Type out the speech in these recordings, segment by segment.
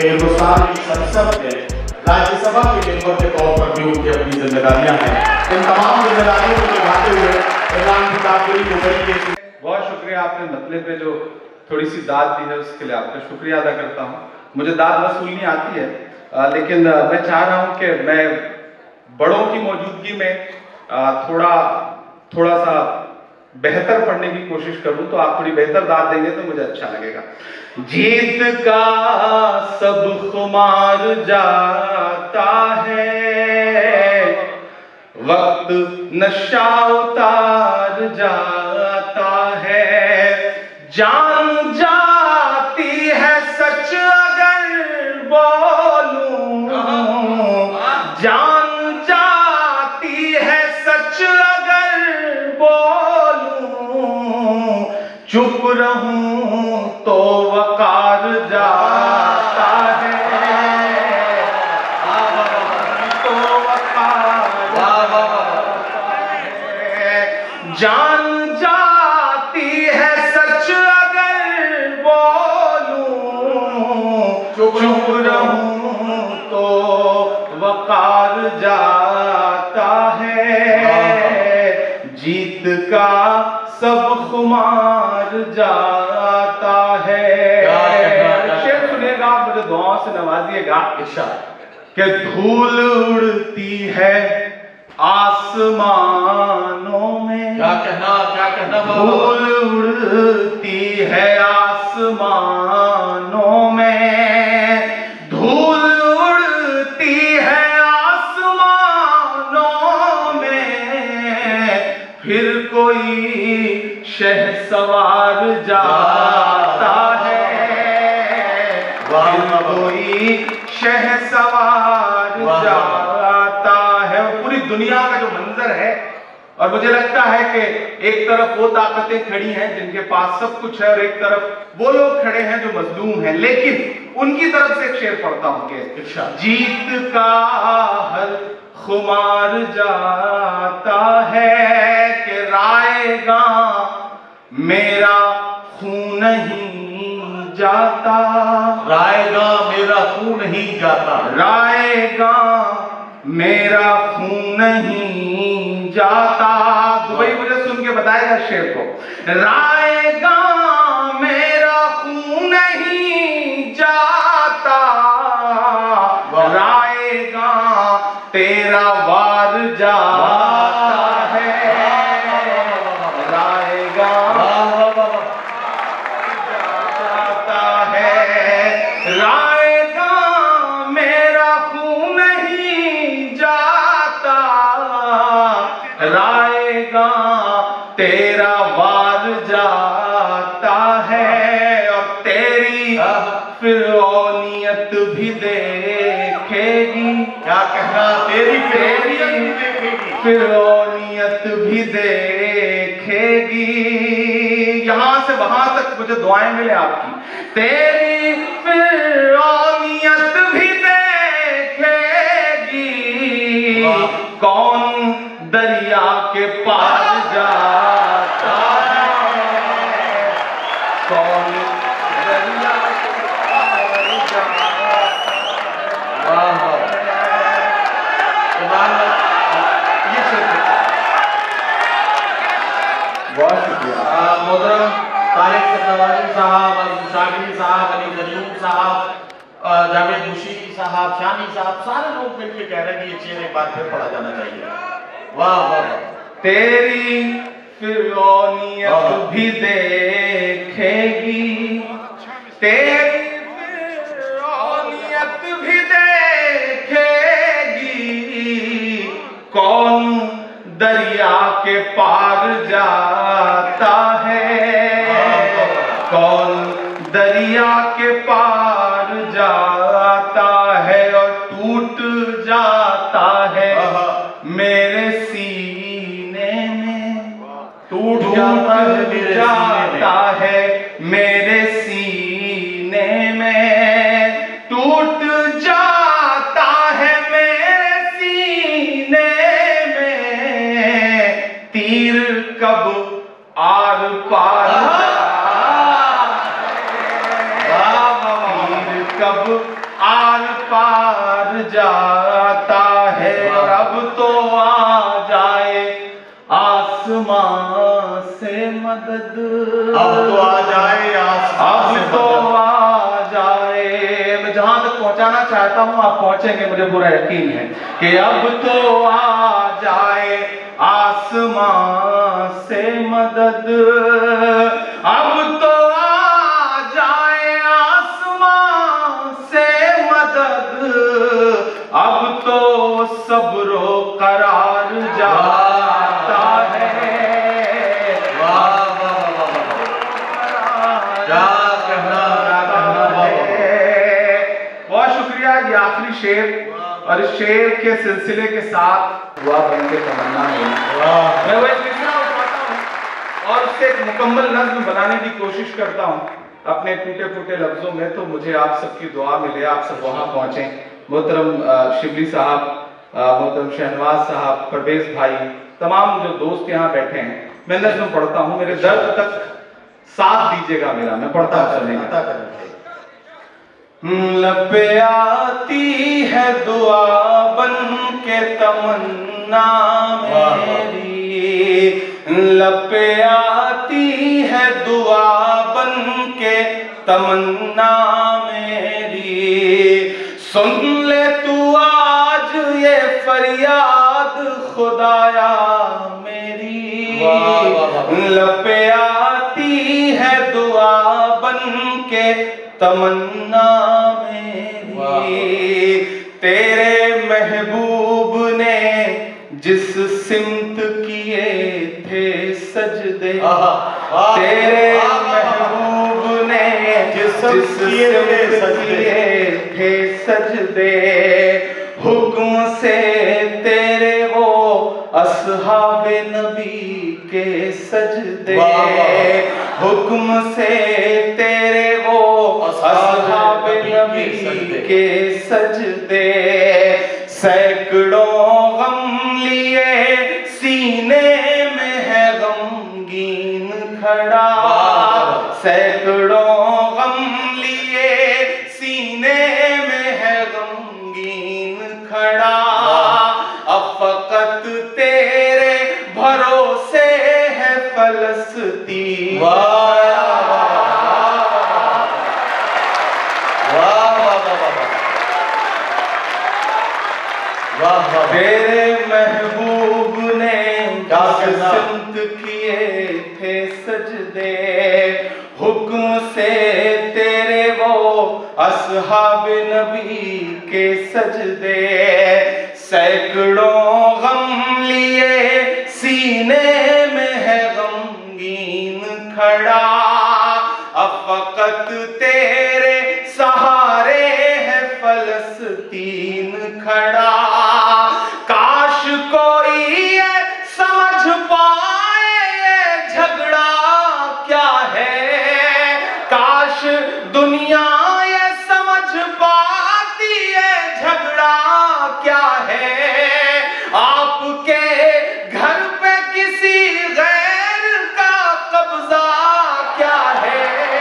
हिंदुस्तान की संसद में राज्यसभा के मेंबर के तौर पर भी उनकी अपनी जिम्मेदारियां हैं। इन तमाम जिम्मेदारियों को निभाते हुए इमरान प्रताप को बहुत शुक्रिया। आपने मतलब पे जो थोड़ी सी दाद दी है उसके लिए आपका शुक्रिया अदा करता हूँ। मुझे दाद वसूलनी आती है, लेकिन मैं चाह रहा हूँ कि मैं बड़ों की मौजूदगी में थोड़ा सा बेहतर पढ़ने की कोशिश करूं, तो आप थोड़ी बेहतर दाद देंगे तो मुझे अच्छा लगेगा। जीत का सब खुमार जाता है, वक्त नशा उतार जाता है, जान जाती है सच अगर बोलूं, जान जाती है सच अगर बोलूं, चुप रहूं तो वकार जाता है, तो वकार जान जाती है सच अगर बोलूं, चुप रहूं तो वकार जाता है, जीत का सब खुमार जाता है। शेर सुनेगा, मुझे दुआओं से नवाजिएगा। कि धूल उड़ती है आसमानों में, क्या कहना धूल उड़ती है आसमानों में, धूल उड़ती है आसमानों में, फिर कोई शहसवार जाता है, फिर कोई शहसवार जाता है। पूरी दुनिया का जो मंजर है, और मुझे लगता है कि एक तरफ वो ताकतें खड़ी हैं जिनके पास सब कुछ है, और एक तरफ वो लोग खड़े हैं जो मजलूम हैं, लेकिन उनकी तरफ से एक शेर पढ़ता हूं कि जीत का हर खुमार जाता है, कि रायगा मेरा खून नहीं जाता, रायगा मेरा खून नहीं जाता, रायगा मेरा खून नहीं जाता। दुबई मुझे सुन के बताएगा शेर को। रायगा मेरा खून नहीं जाता, रायगा तेरा वार जाता है, रायगा जाता है, रायगा मेरा खून नहीं जाता, रायगा तेरा वार जाता है, और तेरी फिरौनियत भी देखेगी। क्या कहना, तेरी फिरौनियत भी देखेगी। यहां से वहां तक मुझे दुआएं मिले आपकी। तेरी फिरौनियत भी देखेगी, कौन दरिया के पार जाता है, कौन दरिया के पार जाता है। बहुत शुक्रिया। मोहतरम तारिक सत्तावानी साहब, शागिरी साहब, अली जरीम साहब, जावेद मुशीकी साहब, शानी साहब, सारे लोग मिलकर कह रहे हैं कि ये शेर एक बार फिर पढ़ा जाना चाहिए। वाह वाह वाह। तेरी फिरौनियत भी देखेगी, तेरी फिरौनियत भी देखेगी, कौन दरिया के पार जाता है, कौन दरिया के पार जाता है, और टूट जाता है मेरे सीने में, टूट जाता है मेरे सीने में, टूट जाता है मेरे सीने में, तीर कब आर पार जाता है, तीर कब अब तो आ जाए आसमां से मदद, अब तो आ जाए आसमां से अब तो मदद। आ जाए। मैं जहां तक पहुंचाना चाहता हूं आप पहुंचेंगे, मुझे पूरा यकीन है कि अब तो आ जाए आसमां से मदद, अब तो आ जाए आसमां से मदद, अब तो सब्रो करार जाता है। वाह वाह वाह वाह, क्या कहना है। बहुत शुक्रिया। ये आखिरी शेर और इस शेर के सिलसिले के साथ दुआ बन के तमन्ना है। मैं वह सिलसिला उठाता हूँ और उससे एक मुकम्मल नज़्म बनाने की कोशिश करता हूँ अपने टूटे फूटे लफ्जों में। तो मुझे आप सबकी दुआ मिले, आप सब वहाँ पहुँचे। मोहतरम शिबली साहब, मोहतरम शहनवाज साहब, परवेज भाई, तमाम जो दोस्त यहाँ बैठे हैं, मैं नज़्म पढ़ता हूँ। मेरे दर्द तक साथ दीजिएगा मेरा, मैं पढ़ता हूँ सुनिएगा। लब पे आती है दुआ बन के तमन्ना मेरी, लब पे आती है दुआ बन के तमन्ना मेरी, सुन ले तू आज ये फरियाद खुदाया मेरी, लब पे आती है दुआ बन के तमन्ना मेरी, तेरे महबूब ने जिस सिमत किए थे सजदे, तेरे महबूब ने जिस सिमत किए थे सजदे, हुक्म से तेरे वो असहाबे नबी के सजदे, हुक्म से तेरे वो असहाबे नबी के सजदे, सैकड़ों गम लिए सीने में है गमगीन खड़ा, सैकड़ों गम लिए सीने में है गमगीन खड़ा, अब फकत तेरे भरोसे है फलस्तीन। तेरे महबूब ने सिमत किए थे सजदे, हुक्म से तेरे वो असहाब नबी के सजदे, सैकड़ों गम लिए सीने में है गमगीन खड़ा, अब फकत तेरे सहारे है फलस्तीन खड़ा, काश कोई ये समझ पाए ये झगड़ा क्या है, काश दुनिया ये समझ पाती ये झगड़ा क्या है, आपके घर पे किसी गैर का कब्जा क्या है,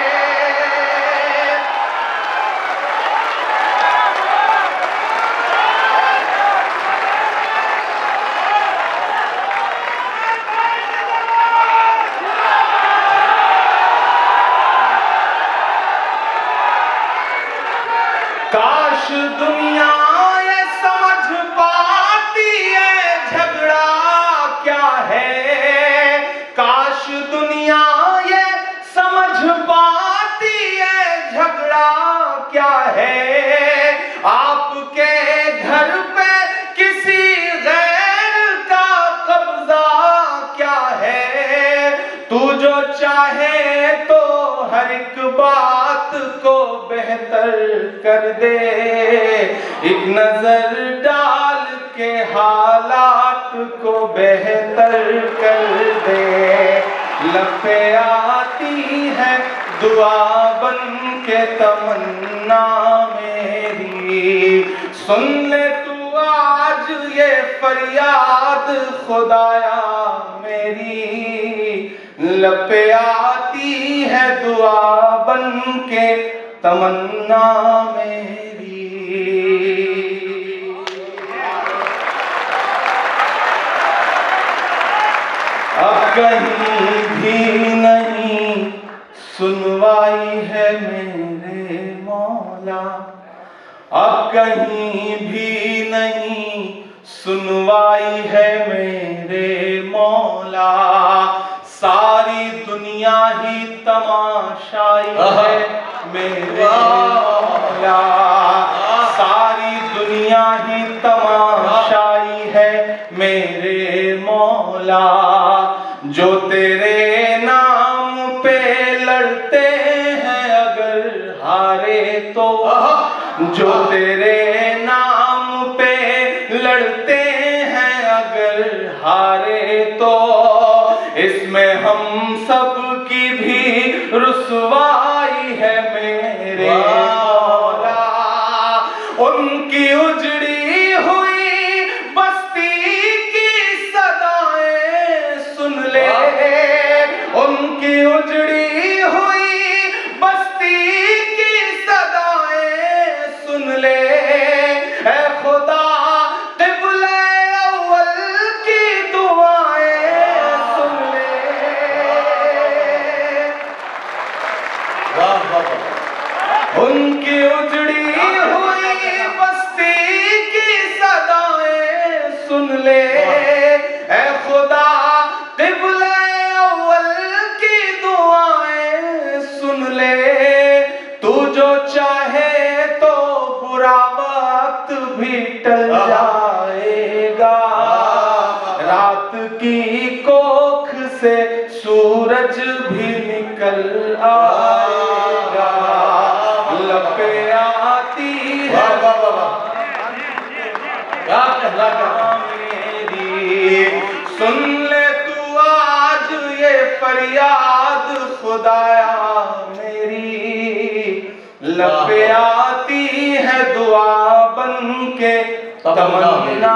काश दुनिया ये समझ पाती है झगड़ा क्या है, काश दुनिया ये समझ पाती है झगड़ा क्या है, आपके घर पे किसी गैर का कब्जा क्या है, तू जो चाहे तो हर एक बात को बेहतर कर दे, एक नजर डाल के हालात को बेहतर कर दे, लब पे आती है दुआ बन के तमन्ना मेरी, सुन ले तू आज ये फरियाद खुदाया मेरी, लब पे आती है दुआ बन के तमन्ना मेरी। कहीं भी नहीं सुनवाई है मेरे मौला, अब कहीं भी नहीं सुनवाई है मेरे मौला। सारी दुनिया ही तमाशाई है मेरे मौला, सारी दुनिया ही तमाशाई है मेरे मौला। जो तेरे नाम पे लड़ते हैं अगर हारे तो, जो तेरे नाम पे लड़ते हैं अगर हारे तो, इसमें हम सब की भी रुसवाई है मेरे मौला। उनकी उजड़ी हुई बस्ती की सदाएं सुन ले, उनकी उजड़ी हुई बस्ती की सदाएं सुन ले। ऐ खुदा क़िबले अव्वल की दुआएं सुन ले। उनकी उजड़ी हुई बस्ती की सदाएं सुन ले। ऐ खुदा क़िबले अव्वल की दुआएं सुन ले। तू जो चाहे तो बुरा वक्त भी टल जाएगा, रात की कोख से सूरज भी निकल आएगा। लपे आती है मेरी, सुन ले तू आज ये फरियाद खुदाया मेरी। लपे आती है दुआ बन के तमन्ना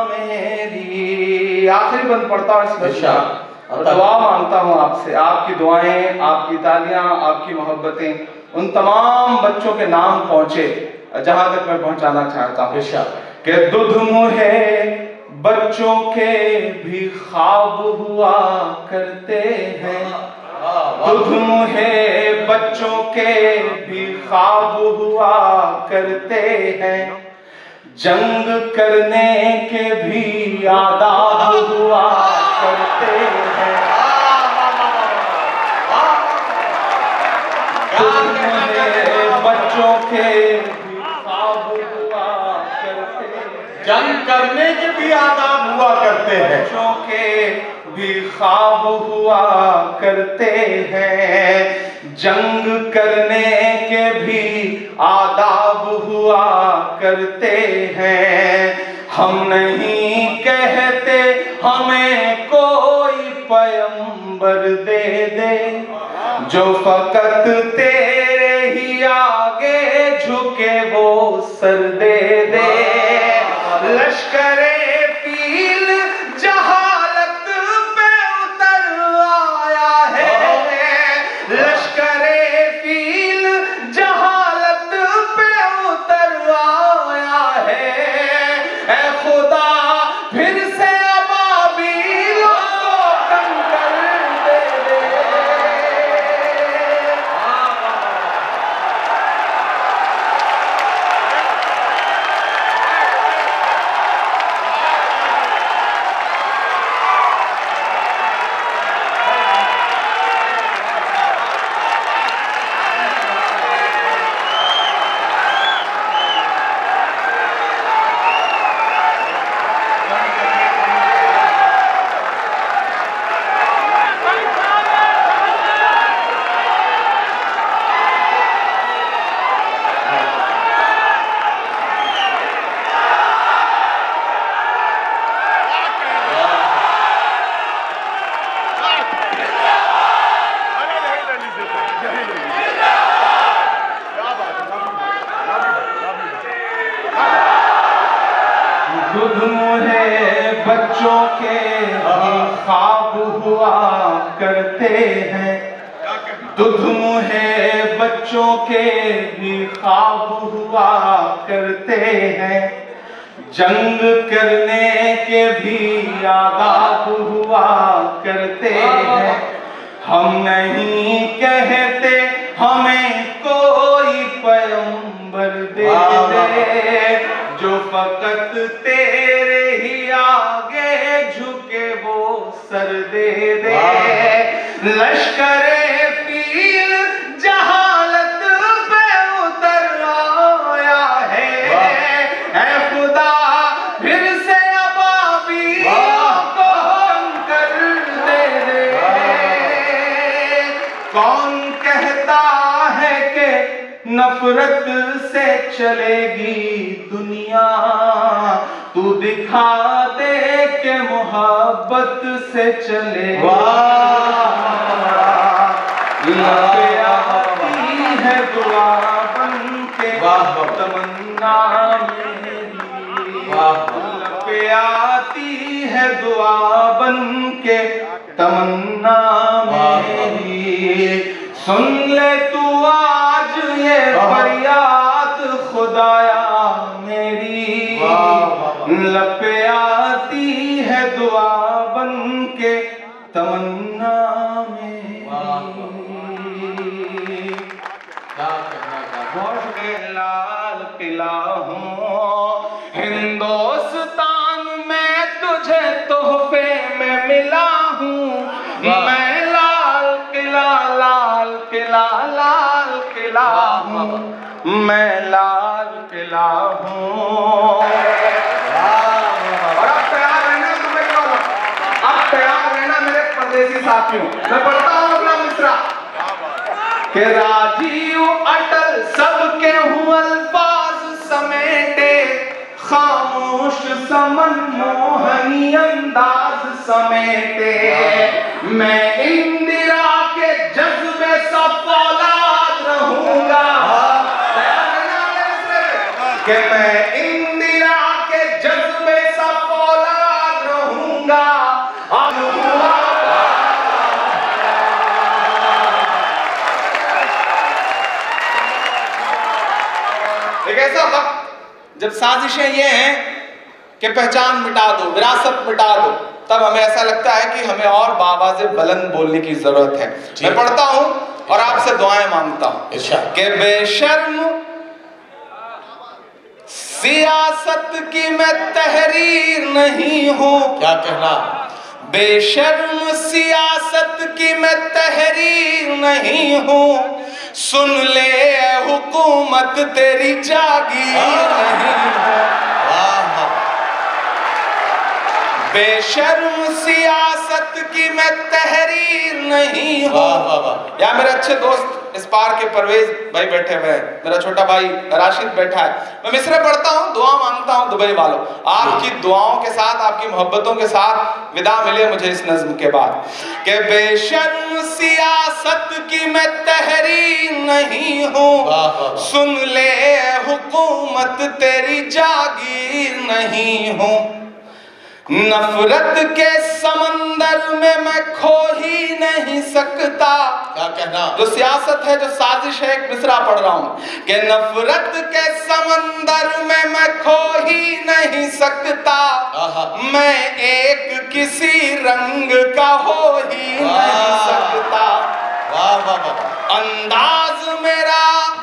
मेरी। आखिरी बंद पढ़ता हूँ और दुआ मांगता हूँ आपसे, आपकी दुआएं, आपकी तालियां, आपकी मोहब्बतें उन तमाम बच्चों के नाम पहुंचे जहां तक मैं पहुंचाना चाहता हूँ कि दुध मुहे बच्चों के भी ख्वाब हुआ करते हैं, दुध मुहे बच्चों के भी ख्वाब हुआ करते हैं। जंग करने के भी आदाब हुआ करते हैं। बच्चों के भी ख्वाब हुआ करते हैं। जंग करने के भी आदाब हुआ करते हैं। बच्चों के भी ख्वाब हुआ करते हैं। जंग करने के भी आदाब हुआ करते हैं। हम नहीं कहते हमें कोई पैगंबर दे दे, जो फकत तेरे ही आगे झुके वो सर दे दे। लश्करे फील जहालत पे उतर आया है, लश्करे फील जहालत पे उतर आया है। ऐ खुदा फिर से अबाबीलों को कंकर दे दे। दुध मुहे बच्चों के ख्वाब हुआ करते हैं, दुध मुहे बच्चों के भी ख्वाब हुआ करते हैं। जंग करने के भी आदाब हुआ करते हैं। हम नहीं कहते हमें कोई पैगंबर दे दे, जो फकत तेरे ही आगे झुके वो सर दे दे। लश्करे फील जहालत पे उतर आया है, ऐ खुदा फिर से अबाबीलों को कर दे दे। कौन कहता है कि नफरत से चलेगी दुनिया, तू दिखा दे के मोहब्बत से चले। आती है दुआ बन के तमन्ना मेरी, आती है दुआ बन के तमन्ना मेरी। सुन ले तू आज ये फरियाद खुदाया मेरी, लपे आती है दुआ बन के तमन्ना मेरी। लाल किला हूँ हिंदुस्तान में, तुझे तोहफे में मिला हूँ मैं। लाल किला लाल किला हूँ मैं, लाल किला हूँ। और अब तैयार रहना तुम्हें, अब तैयार रहना मेरे परदेसी साथियों। मैं पढ़ता हूँ अपना मिसरा के राजीव अटल सबके हूँ अल्फाज समेटे, खामोश समन मोहनी अंदाज समेटे। मैं इंदिरा के जज्बे सा फौलाद रहूंगा, कि मैं इंदिरा के जज्बे सा फौलाद रहूंगा। एक ऐसा वक्त जब साजिशें ये हैं कि पहचान मिटा दो, विरासत मिटा दो, तब हमें ऐसा लगता है कि हमें और बावाज़े बुलंद बोलने की जरूरत है। मैं पढ़ता हूं और आपसे दुआएं मांगता हूं कि बेशर्म सियासत की मैं तहरीर नहीं हूं। क्या कहना? बेशर्म सियासत की मैं तहरीर नहीं हूं, सुन ले हुकूमत तेरी जागीर नहीं है। बेशर्म सियासत की मैं तहरीर नहीं हूँ। या मेरे अच्छे दोस्त इस पार के परवेज भाई बैठे हुए हैं, मेरा छोटा भाई राशिद बैठा है। मैं मिसरे पढ़ता हूँ, दुआ मांगता हूँ दुबई वालों, आपकी दुआओं के साथ, आपकी मोहब्बतों के साथ विदा मिले मुझे इस नज्म के बाद। कि बेशर्म सियासत की मैं तहरीर नहीं हूँ, सुन ले हुकूमत तेरी जागीर नहीं हूँ। नफरत के समंदर में मैं खो ही नहीं सकता। क्या कहना? जो सियासत है, जो साजिश है, एक मिसरा पढ़ रहा हूं कि नफरत के समंदर में मैं खो ही नहीं सकता, मैं एक किसी रंग का हो ही नहीं सकता। अंदाज मेरा,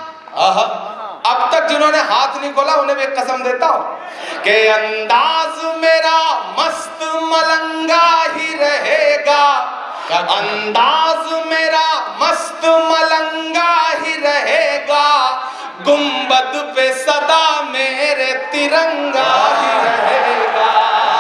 अब तक जिन्होंने हाथ नहीं खोला उन्हें भी एक कसम देता हूं कि अंदाज मेरा मस्त मलंगा ही रहेगा। अंदाज मेरा मस्त मलंगा ही रहेगा, गुंबद पे सदा मेरे तिरंगा ही रहेगा।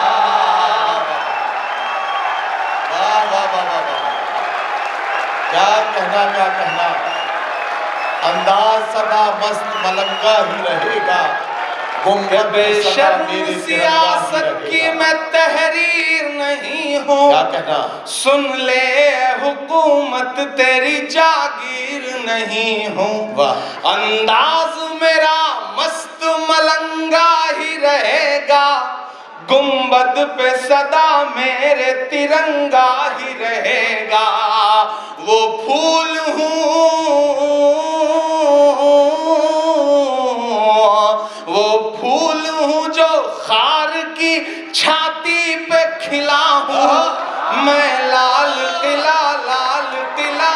क्या कहना, क्या कहना? अंदाज सदा मस्त मलंगा ही रहेगा, बेशर्म सियासत की मैं तहरीर नहीं हूँ। क्या कहना? सुन ले हुकूमत तेरी जागीर नहीं हूँ। अंदाज मेरा मस्त मलंगा ही रहेगा, गुंबद पे सदा मेरे तिरंगा ही रहेगा। वो फूल हूँ, वो फूल हूँ जो खिला हूँ, मैं लाल किला, लाल किला।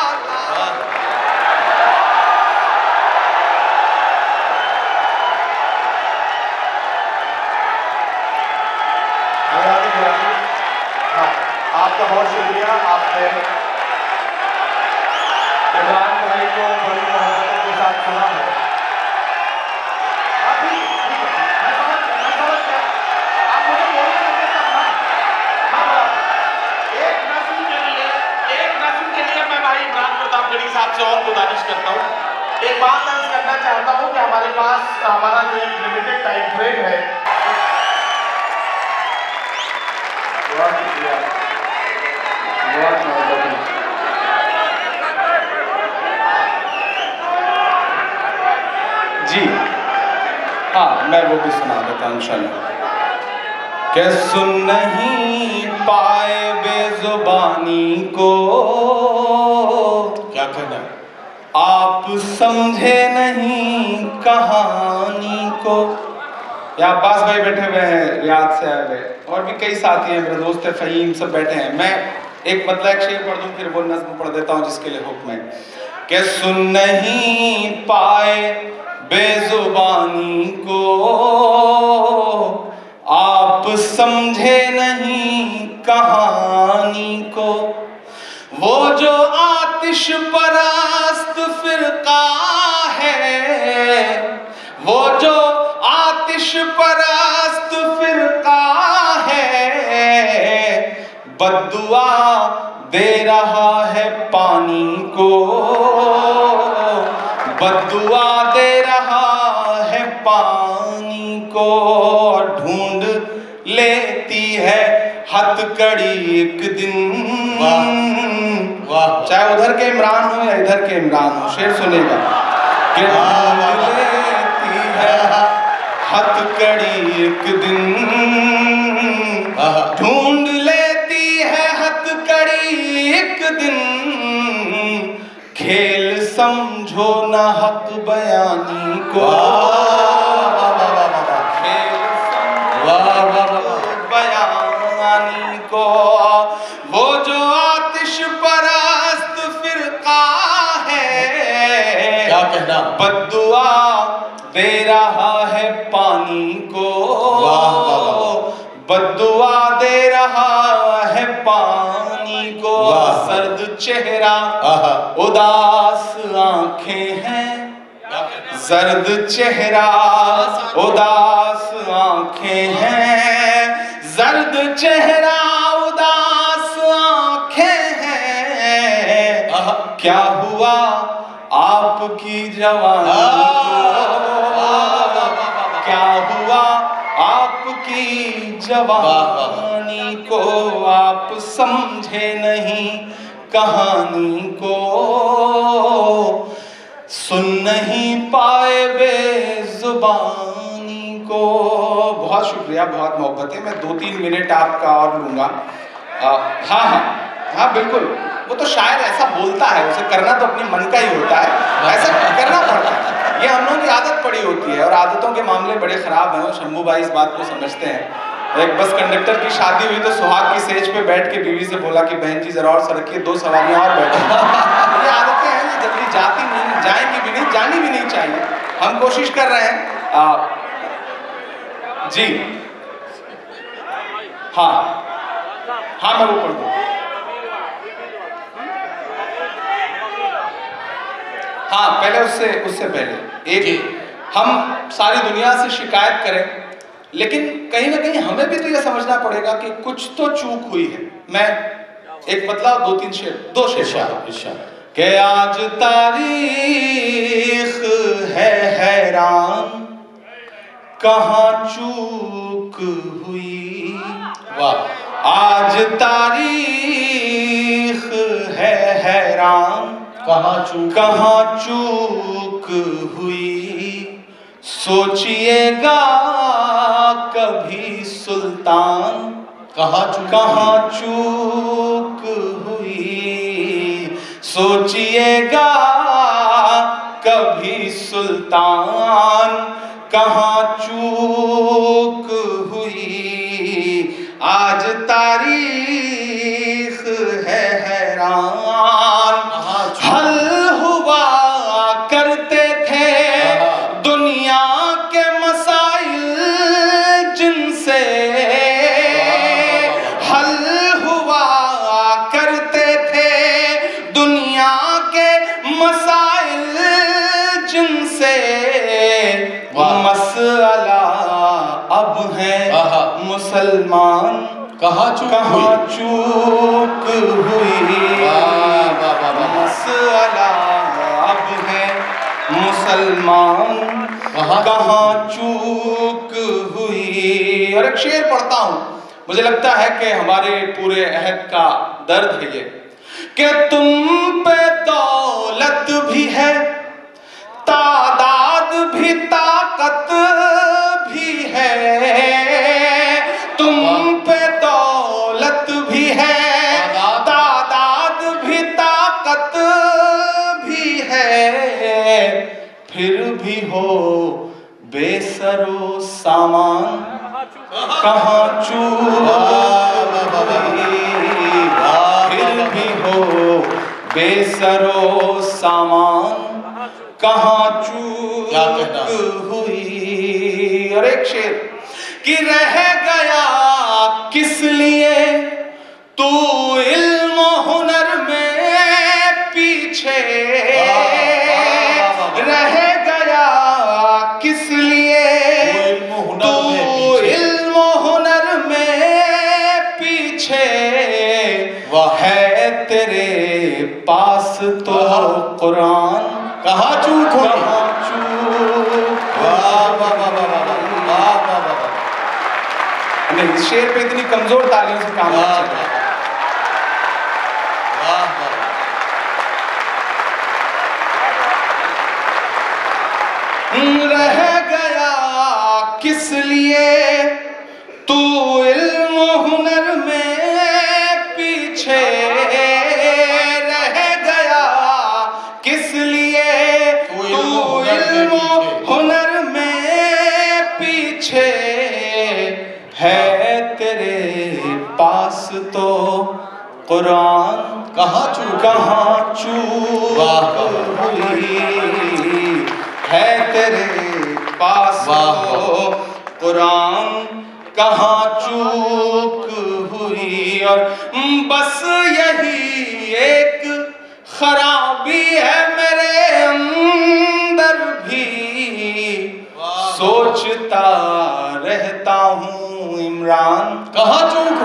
आपका बहुत शुक्रिया, आपने इमरान भाई को बड़ी मोहब्बत के साथ सुना है। आप मुझे बोलने देंगे तब ना। एक नस्ल के लिए मैं भाई इमरान प्रतापगढ़ी साहब से और गुजारिश करता हूँ, एक बात अर्ज करना चाहता हूँ कि हमारे पास हमारा जो एक लिमिटेड टाइम फ्रेम है। बहुत शुक्रिया, बहुत मोहब्बत है। जी हाँ, मैं वो भी सुना देता हूँ इंशाल्लाह। कि सुन नहीं पाए बेजुबानी को, क्या कहना, आप समझे नहीं कहानी को। या अब्बास भाई बैठे हुए हैं, रियाद से आए हुए, और भी कई साथी हैं, मेरे दोस्त है फ़हीम, सब बैठे हैं। मैं एक मतलब एक शेर पढ़ दूं, फिर वो नज़्म पढ़ देता हूँ जिसके लिए हुक्म है। कि सुन नहीं पाए बेजुबानी को, आप समझे नहीं कहानी को। वो जो आतिश परस्त फिरका है, वो जो आतिश परस्त फिरका है, बद्दुआ दे रहा है पानी को, बद्दुआ दे रहा है पानी को। ढूंढ लेती है हथकड़ी एक दिन, चाहे उधर के इमरान हो या इधर के इमरान हो, शेर सुनेगा। कि ढूंढ लेती है हथकड़ी एक दिन, ढूंढ लेती है हथकड़ी एक दिन। खेल समझो न हक बयानी को, खेल समझो बयानी को। वो जो आतिश परस्त फिरका है, क्या कहना, बद्दुआ दे रहा है पानी को, बद्दुआ दे रहा है पानी को। सर्द चेहरा उदास आंखें हैं, सर्द चेहरा उदास आंखें हैं, जर्द चेहरा उदास आंखें हैं। क्या हुआ आपकी जवानी को, क्या हुआ आपकी जवानी को। आप समझे नहीं कहानी को, सुन नहीं पाए बेजुबानी को। बहुत शुक्रिया, बहुत मोहब्बत है। मैं 2-3 मिनट आपका और लूंगा। हाँ हाँ हाँ बिल्कुल, वो तो शायर ऐसा बोलता है, उसे करना तो अपनी मन का ही होता है, ऐसा करना पड़ता है। ये हम लोगों की आदत पड़ी होती है, और आदतों के मामले बड़े खराब हैं, और शंभू भाई इस बात को समझते हैं। एक बस कंडक्टर की शादी हुई तो सुहाग की सेज पे बैठ के बीवी से बोला कि बहन जी जरा और सड़किए, 2 सवारियां और बैठे। ये आदतें हैं, ये जल्दी जाती नहीं, जाएंगी भी नहीं, जानी भी नहीं चाहिए। हम कोशिश कर रहे हैं। जी हाँ हाँ, मैं वो पढ़ दूँ। हाँ, पहले उससे पहले एक, हम सारी दुनिया से शिकायत करें, लेकिन कहीं ना कहीं हमें भी तो यह समझना पड़ेगा कि कुछ तो चूक हुई है। मैं एक बदलाव 2-3 शेर, 2 शेर कि आज तारीख है हैरान, कहाँ चूक हुई। वाह, आज तारीख है हैरान, कहाँ चूक हुई। सोचिएगा कभी सुल्तान, कहाँ चूक हुई। सोचिएगा कभी सुल्तान, कहाँ चूक हुई। आज तारीख है हैरान, हल हुआ करते थे दुनिया के मसाइल जिनसे, हल हुआ करते थे दुनिया के मसाइल जिनसे, मसला अब है मुसलमान कहाँ चूक हुई, मसला अब है मुसलमान कहाँ चूक हुई। और एक शेर पढ़ता हूँ, मुझे लगता है कि हमारे पूरे अहद का दर्द है ये, कि तुम पे दौलत भी है, तादाद भी, ताकत भी है, तुम पे दौलत भी है, तादाद भी, ताकत भी है, फिर भी हो बेसरो सामान कहाँ चूक हुई, फिर भी हो बेसरो सामान कहाँ चूक हुई। और एक शेर कि रह गया किस लिए तू इल्म हुनर में पीछे, रह गया किस लिए तू इल्म हुनर में पीछे, है तेरे पास तो कुरान कहाँ चूक हो, नहीं इस शेर पे इतनी कमजोर तालियों से काम नहीं चल रहा। रह गया किस लिए तू इल्म हुनर में पीछे, रह गया किस लिए तू इल्म हुनर में पीछे, है तेरे पास तो कुरान कहाँ चूक हुई, है तेरे पास तो कुरान कहाँ चूक हुई। और बस यही एक खराबी है मेरे अंदर भी, सोचता रहता हूँ इमरान कहाँ चूक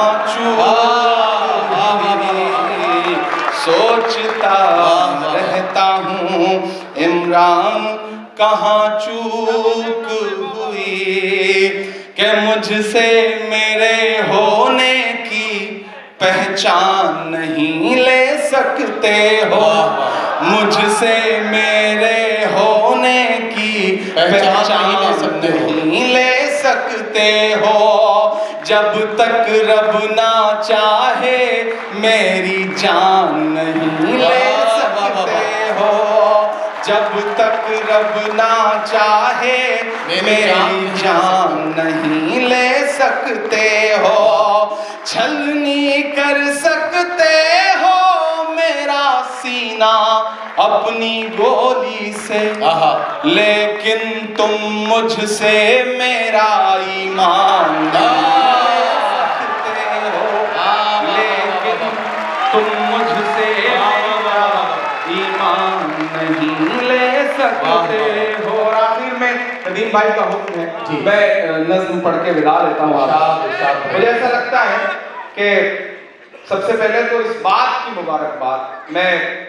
हुई, सोचता रहता हूँ इमरान कहाँ चूक हुई, कि मुझसे मेरे होने की पहचान नहीं ले सकते हो, मुझसे मेरे होने की पहचान नहीं ले सकते हो, जब तक रब ना चाहे मेरी जान नहीं ले सकते हो, जब तक रब ना चाहे मेरी जान नहीं ले सकते हो, छलनी कर सकते हो मेरा सीना अपनी गोली से, लेकिन तुम मुझसे मेरा ईमान नहीं सकते हो, लेकिन तुम मुझसे मेरा ईमान नहीं ले सकते हो। और आखिर में नदीम भाई का हुक्म है, मैं नज़्म पढ़ के विदा लेता हूँ। मुझे ऐसा लगता है कि सबसे पहले तो इस बात की मुबारकबाद, मैं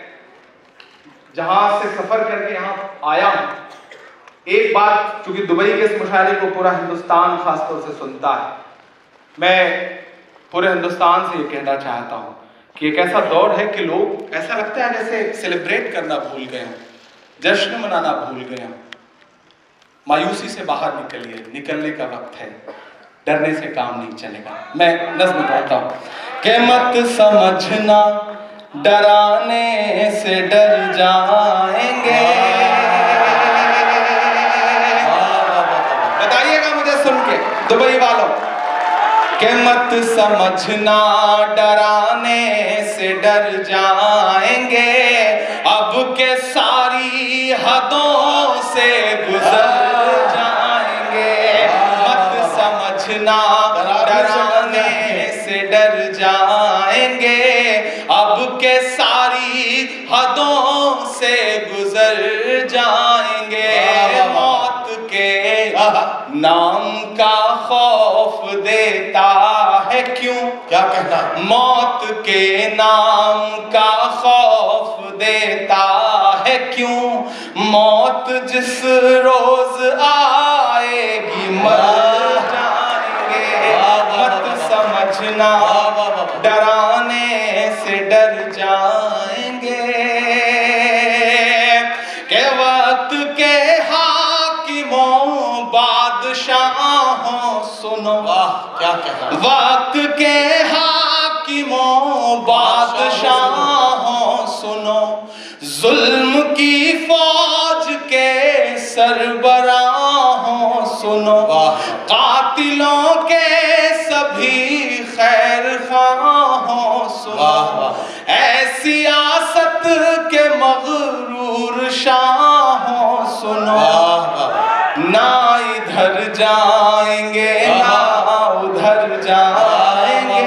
जहां से सफर करके यहाँ आया हूँ, एक बात चूंकि दुबई के इस मुशायरे को पूरा हिंदुस्तान खासतौर से सुनता है, मैं पूरे हिंदुस्तान से ये कहना चाहता हूँ कि एक ऐसा दौर है कि लोग ऐसा लगता है जैसे सेलिब्रेट करना भूल गए हैं, जश्न मनाना भूल गए हैं। मायूसी से बाहर निकलिए, निकलने का वक्त है, डरने से काम नहीं चलेगा। मैं नज़्म पढ़ता हूँ कि मत समझना डराने से डर जाएंगे, बताइएगा मुझे सुन के दुबई वालों, कि मत समझना डराने से डर जाएंगे, अब के सारी हदों से गुजर जाएंगे। मत समझना डराने से डर जाएंगे, अब के सारी हदों से गुजर जाएंगे। मौत के नाम का खौफ देता है क्यों? क्या कहना? मौत के नाम का खौफ देता है क्यों? मौत जिस रोज आएगी मर जाएंगे। मत समझना डराने से डर जाएंगे कि वक्त के हाकिमों बादशाहों सुनो। क्या कहना? वक्त के हाकिमों बादशाहों सुनो, जुल्म की फौज के सरबराहों सुनो, कातिलों के सभी खैर खाहों सुनो, ऐसी सियासत के मगरूर शाहों सुनो। ना इधर जाएंगे ना उधर जाएंगे,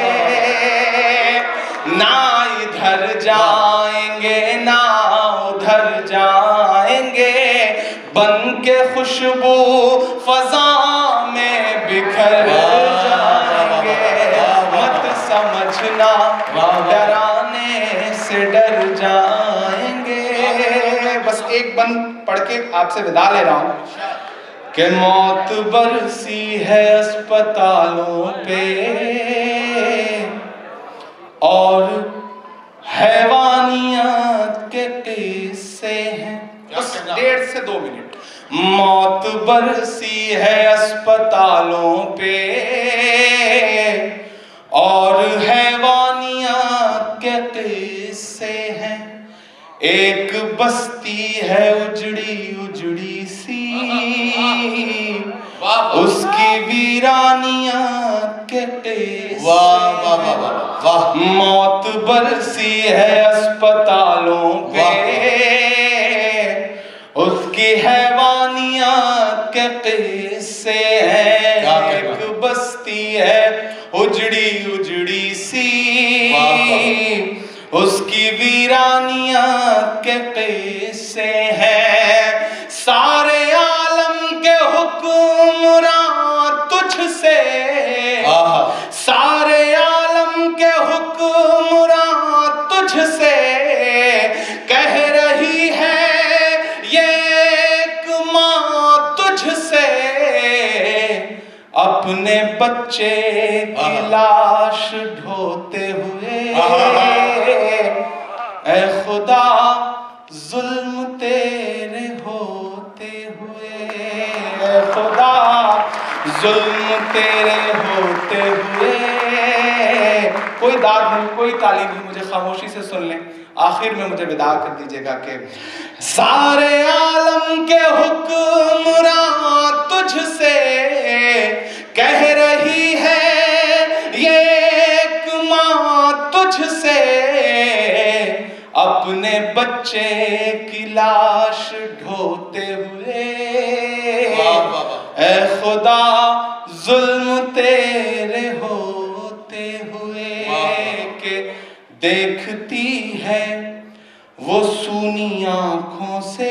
ना इधर जाएंगे ना उधर जाएंगे, बन के खुशबू फजा में बिखर जाएंगे। मत समझना डराने से डर जाएंगे। बस एक बंद पढ़ के आपसे विदा ले रहा हूं कि मौत बरसी है अस्पतालों पे और हैवानियत के किस्से हैं। बस 1.5 से 2 मिनट। मौत बरसी है अस्पतालों पे और हैवानियत के किस्से हैं। एक बस्ती है उजड़ी उजड़ी सी, उसकी वीरानियां के किस्से। मौत बरसी है अस्पतालों पे, उसकी हैवानियत के किस्से हैं। एक बस्ती है उजड़ी उजड़ी सी, उसकी वीरानियत के किस्से हैं। सारे आलम के हुक्मरान तुझसे, सारे आलम के हुक्मरान तुझसे कह रही है ये एक माँ तुझसे, अपने बच्चे की लाश ढोते हुए। ऐ खुदा जुल्म तेरे होते हुए, ऐ खुदा जुल्म तेरे होते हुए। कोई दाद नहीं, कोई ताली नहीं, मुझे खामोशी से सुन लें। आखिर में मुझे विदा कर दीजिएगा कि सारे आलम के हुक्मरान तुझसे कह रही है ये एक माँ तुझसे, अपने बच्चे की लाश ढोते हुए। ऐ खुदा जुल्म तेरे होते हुए के देखती है वो सूनी आंखों से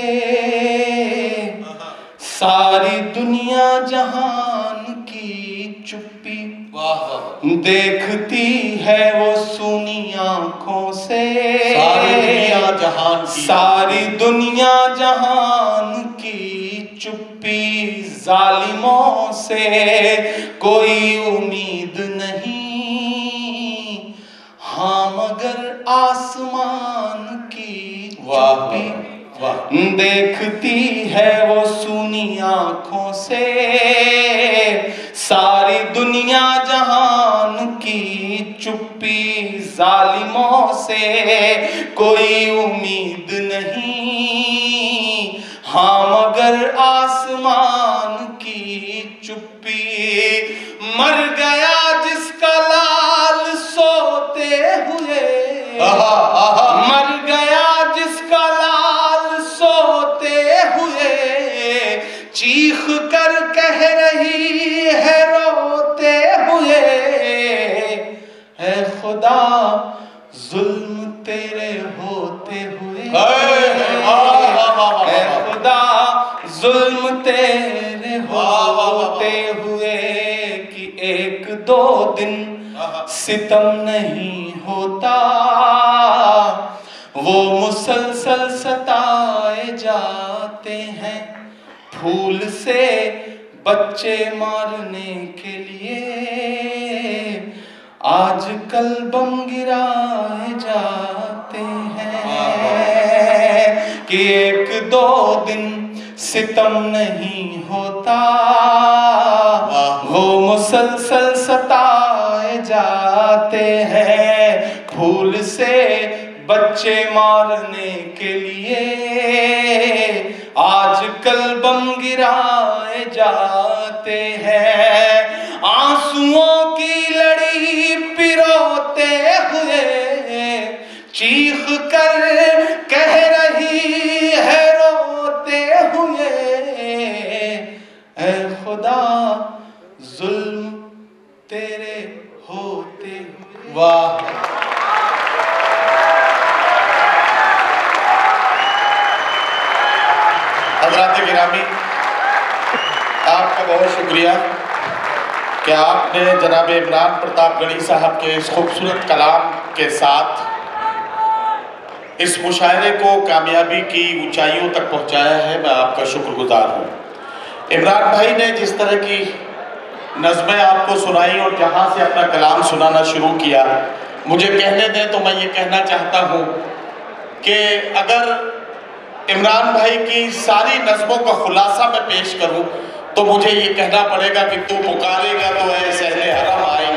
सारी दुनिया जहान की चुप्पी। देखती है वो सूनी आंखों से सारी दुनिया जहान की चुप्पी। जालिमों से कोई उम्मीद नहीं, हाँ मगर आसमान की चुप्पी। देखती है वो सूनी आंखों से सारी दुनिया जहान की चुप्पी। जालिमों से कोई उम्मीद नहीं, हाँ मगर आसमान की चुप्पी। मर गया जिस खुदा जुल्म तेरे होते हुए, ऐ खुदा जुल्म तेरे होते हुए कि एक दो दिन सितम नहीं होता, वो मुसलसल सताए जाते हैं फूल से बच्चे मारने के लिए, आजकल बम गिराए जाते हैं कि एक दो दिन सितम नहीं होता, वो मुसलसल सताए जाते हैं फूल से बच्चे मारने के लिए, आजकल बम गिराए जाते हैं। आंसुओं की लड़ी पिरोते हुए चीख कर कह रही है रोते हुए, ऐ खुदा जुल्म तेरे होते हुए। वाह, हज़रात गिरामी, आपका बहुत शुक्रिया कि आपने जनाब इमरान प्रताप गढ़ी साहब के इस खूबसूरत कलाम के साथ इस मुशायरे को कामयाबी की ऊंचाइयों तक पहुंचाया है। मैं आपका शुक्रगुजार हूँ। इमरान भाई ने जिस तरह की नज़्में आपको सुनाई और जहाँ से अपना कलाम सुनाना शुरू किया, मुझे कहने दें तो मैं ये कहना चाहता हूँ कि अगर इमरान भाई की सारी नज़्मों का खुलासा मैं पेश करूँ तो मुझे ये कहना पड़ेगा कि तू पुकारेगा तो ऐसे हरम आएंगे।